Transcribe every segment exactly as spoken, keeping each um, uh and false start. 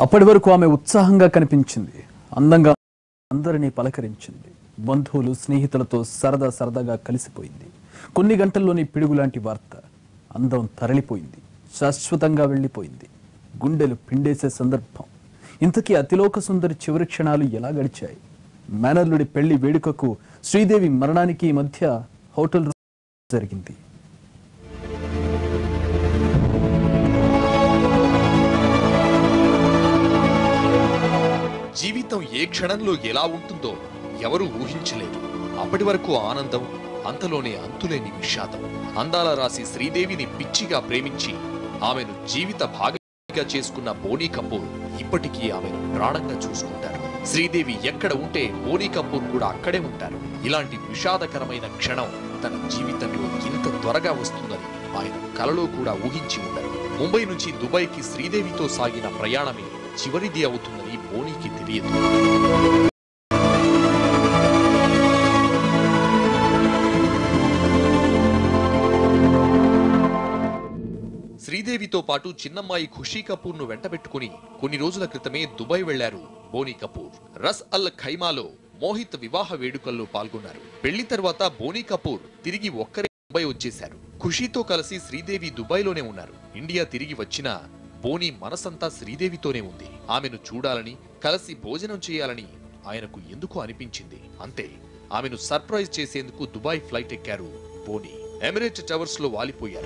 అప్పటి వరకు ఆమె ఉత్సాహంగా కనిపించింది. అందంగా అందరినీ పలకరించింది. బంధువులు స్నేహితులతో సరదా సరదాగా కలిసిపోయింది. కొన్ని గంటల్లోని పిడుగులాంటి వార్త. అందం తరలిపోయింది, శాశ్వతంగా వెళ్ళిపోయింది. గుండెలు పిండేసే సందర్భం. ఇంతకీ అతిలోక సుందరి చివరి క్షణాలు ఎలా గడిచాయి? మేనల్లుడి పెళ్లి వేడుకకు శ్రీదేవి మరణానికి మధ్య హోటల్ జరిగింది. జీవితం ఏ క్షణంలో ఎలా ఉంటుందో ఎవరూ ఊహించలేరు. అప్పటి వరకు ఆనందం, అంతలోనే అంతులేని విషాదం. అందాల రాశి శ్రీదేవిని పిచ్చిగా ప్రేమించి ఆమెను జీవిత భాగంగా చేసుకున్న బోనీ కపూర్ ఇప్పటికీ ఆమెను ప్రాణంగా చూసుకుంటారు. శ్రీదేవి ఎక్కడ ఉంటే బోనీ కపూర్ కూడా అక్కడే ఉంటారు. ఇలాంటి విషాదకరమైన క్షణం తన జీవితంలో ఇంత త్వరగా వస్తుందని ఆయన కలలో కూడా ఊహించి ఉండరు. ముంబై నుంచి దుబాయ్కి శ్రీదేవితో సాగిన ప్రయాణమే చివరిది అవుతుందని బోనీకి తెలియదు. శ్రీదేవితో పాటు చిన్నమ్మాయి ఖుషీ కపూర్ ను వెంటబెట్టుకుని కొన్ని రోజుల క్రితమే దుబాయ్ వెళ్లారు బోనీ కపూర్. రస్ అల్ ఖైమాలో మోహిత్ వివాహ వేడుకల్లో పాల్గొన్నారు. పెళ్లి తర్వాత బోనీ కపూర్ తిరిగి ఒక్కరే ముంబై వచ్చేశారు. ఖుషీతో కలిసి శ్రీదేవి దుబాయ్ లోనే ఉన్నారు. ఇండియా తిరిగి వచ్చినా బోనీ మనసంతా శ్రీదేవితోనే ఉంది. ఆమెను చూడాలని, కలిసి భోజనం చేయాలని ఆయనకు ఎందుకు అనిపించింది. అంతే, ఆమెను సర్ప్రైజ్ చేసేందుకు దుబాయ్ ఫ్లైట్ ఎక్కారు బోనీ. ఎమిరేట్ టవర్స్ లో వాలిపోయారు.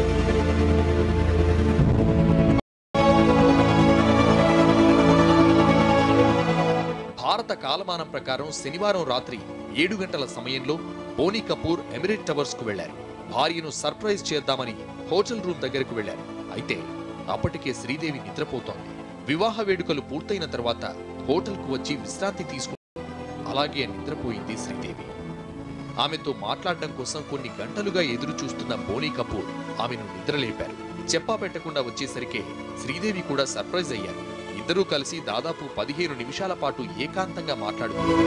భారత కాలమానం ప్రకారం శనివారం రాత్రి ఏడు గంటల సమయంలో బోనీ కపూర్ ఎమిరేట్ టవర్స్ కు వెళ్లారు. భార్యను సర్ప్రైజ్ చేద్దామని హోటల్ రూమ్ దగ్గరకు వెళ్లారు. అయితే అప్పటికే శ్రీదేవి నిద్రపోతోంది. వివాహ వేడుకలు పూర్తయిన తర్వాత హోటల్ కు వచ్చి విశ్రాంతి తీసుకుంటూ అలాగే నిద్రపోయింది శ్రీదేవి. ఆమెతో మాట్లాడడం కోసం కొన్ని గంటలుగా ఎదురు చూస్తున్న బోనీ కపూర్ ఆమెను నిద్రలేపారు. చెప్పా పెట్టకుండా వచ్చేసరికే శ్రీదేవి కూడా సర్ప్రైజ్ అయ్యారు. ఇద్దరూ కలిసి దాదాపు పదిహేను నిమిషాల పాటు ఏకాంతంగా మాట్లాడుకున్నారు.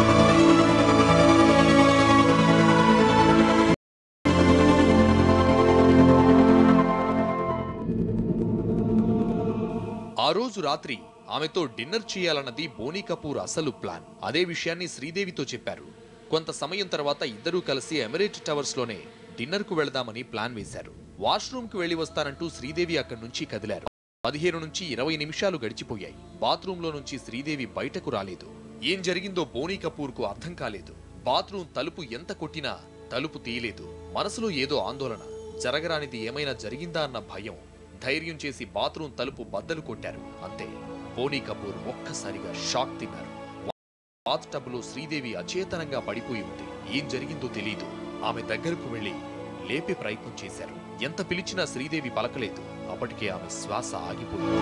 ఆ రోజు రాత్రి ఆమెతో డిన్నర్ చేయాలన్నది బోనీ కపూర్ అసలు ప్లాన్. అదే విషయాన్ని శ్రీదేవితో చెప్పారు. కొంత సమయం తర్వాత ఇద్దరూ కలిసి ఎమిరేట్ టవర్స్ లోనే డిన్నర్ కు వెళదామని ప్లాన్ వేశారు. వాష్రూమ్ కు వెళ్లి వస్తానంటూ శ్రీదేవి అక్కడి నుంచి కదిలారు. పదిహేను నుంచి ఇరవై నిమిషాలు గడిచిపోయాయి. బాత్రూమ్ లో నుంచి శ్రీదేవి బయటకు రాలేదు. ఏం జరిగిందో బోనీ కపూర్ కు అర్థం కాలేదు. బాత్రూమ్ తలుపు ఎంత కొట్టినా తలుపు తీయలేదు. మనసులో ఏదో ఆందోళన. జరగరానిది ఏమైనా జరిగిందా అన్న భయం. ధైర్యం చేసి బాత్రూమ్ తలుపు బద్దలు కొట్టారు. అంతే, బోనీ కపూర్ ఒక్కసారిగా షాక్ తిన్నారు. బాత్ టబ్ లో శ్రీదేవి అచేతనంగా పడిపోయి ఉంది. ఏం జరిగిందో తెలియదు. ఆమె దగ్గరకు వెళ్లి లేపే ప్రయత్నం చేశారు. ఎంత పిలిచినా శ్రీదేవి పలకలేదు. అప్పటికే ఆమె శ్వాస ఆగిపోయింది.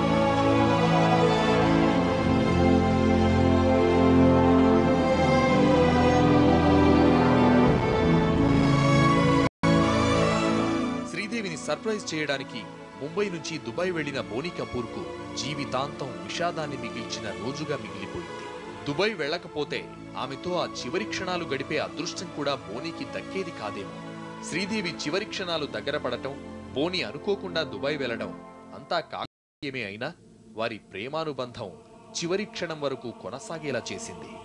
శ్రీదేవిని సర్ప్రైజ్ చేయడానికి ముంబై నుంచి దుబాయ్ వెళ్లిన బోనీ కపూర్ కు జీవితాంతం విషాదాన్ని మిగిల్చిన రోజుగా మిగిలిపోయింది. దుబాయ్ వెళ్లకపోతే ఆమెతో ఆ చివరి క్షణాలు గడిపే అదృష్టం కూడా బోనీకి దక్కేది కాదేమో. శ్రీదేవి చివరి క్షణాలు దగ్గర పడటం, బోనీ అనుకోకుండా దుబాయ్ వెళ్లడం అంతా కాకతాళీయమే అయినా వారి ప్రేమానుబంధం చివరి క్షణం వరకు కొనసాగేలా చేసింది.